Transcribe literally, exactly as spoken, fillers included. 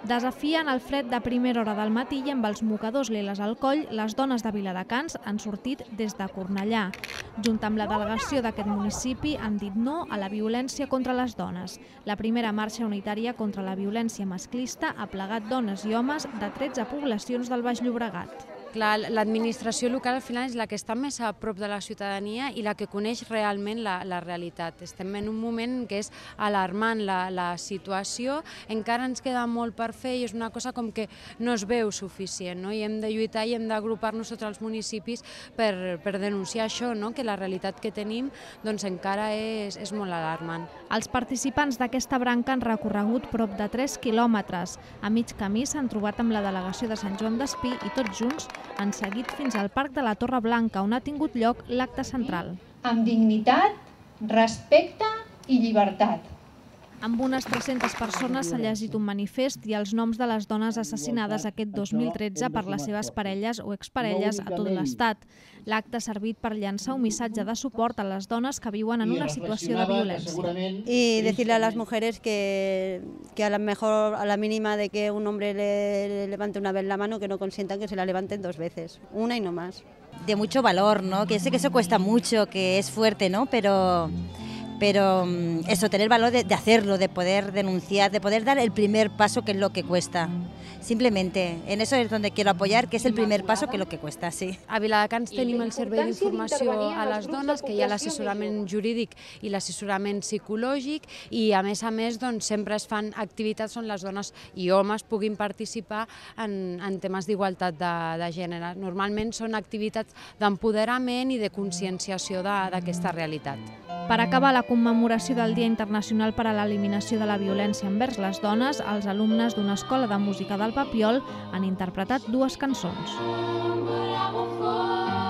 Desafiant el fred de primera hora del matí i amb els mocadors liles al coll, les dones de Viladecans han sortit des de Cornellà. Junt amb la delegació d'aquest municipi han dit no a la violència contra les dones. La primera marxa unitària contra la violència masclista ha plegat dones i homes de tretze poblacions del Baix Llobregat. Clar, l'administració local al final és la que està més a prop de la ciutadania i la que coneix realment la, la realitat. Estem en un moment que és alarmant la, la situació, encara ens queda molt per fer i és una cosa com que no es veu suficient, no? I hem de lluitar i hem d'agrupar-nos tots els municipis per, per denunciar això, no? Que la realitat que tenim doncs, encara és, és molt alarmant. Els participants d'aquesta branca han recorregut prop de tres quilòmetres. A mig camí s'han trobat amb la delegació de Sant Joan d'Espí i tots junts han seguit fins al Parc de la Torre Blanca, on ha tingut lloc l'acte central. Amb dignitat, respecte i llibertat. Amb unes tres-centes persones s'ha llegit un manifest i els noms de les dones assassinades aquest dos mil tretze per les seves parelles o exparelles a tot l'Estat. L'acte ha servit per llançar un missatge de suport a les dones que viuen en una situació de violència. Y decirle a las mujeres que, que a lo mejor a la mínima de que un hombre le, le levante una vez la mano, que no consientan que se la levanten dos veces, una y no más. De mucho valor, ¿no? Que sé que eso cuesta mucho, que es fuerte, ¿no? Pero... Pero eso, tener valor de, de hacerlo, de poder denunciar, de poder dar el primer paso, que es lo que cuesta. Simplemente, en eso es donde quiero apoyar, que és el primer passo, que és el que cuesta, sí. A Viladecans tenim el servei d'informació a les dones, que hi ha l'assessorament jurídic i l'assessorament psicològic, i a més a més doncs, sempre es fan activitats on les dones i homes puguin participar en, en temes d'igualtat de, de gènere. Normalment són activitats d'empoderament i de conscienciació d'aquesta realitat. Per acabar la commemoració del Dia Internacional per a l'Eliminació de la Violència envers les dones, els alumnes d'una escola de música del Papiol han interpretat dues cançons.